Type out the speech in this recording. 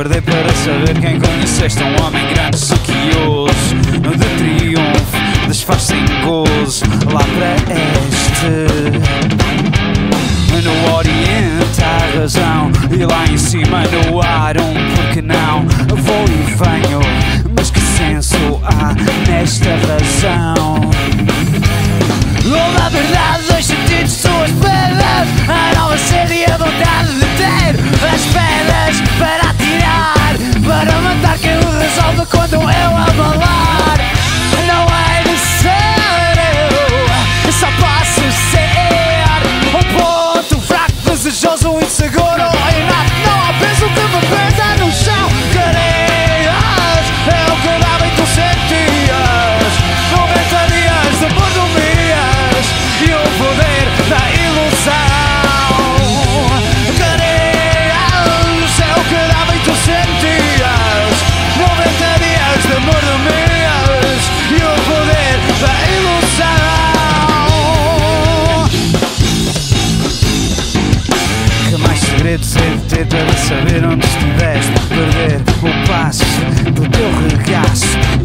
Guardei para saber quem conheceste, um homem grande, sequioso, de triunfo, desfaz-se em gozo lá para este. No Oriente há razão, e lá em cima no ar porque não. Vou e venho, mas que senso há nesta razão? A verdade, dois sentidos, suas pedras, a nova sede e a vontade de ter as pedras para atirar, para matar quem o resolve quando eu abalar. Não é de ser eu só posso ser um ponto fraco, desejoso, inseguro e inato. Não há peso que me pesa no chão. Querias, é o que dava e tu sentias. 90 dias de mordomias e o poder da ilusão. Querias, é o que dava e tu sentias. 90 dias de mordomias e o poder da ilusão. Que mais segredos hei de ter para saber onde estiveste? Perder o passo do teu regaço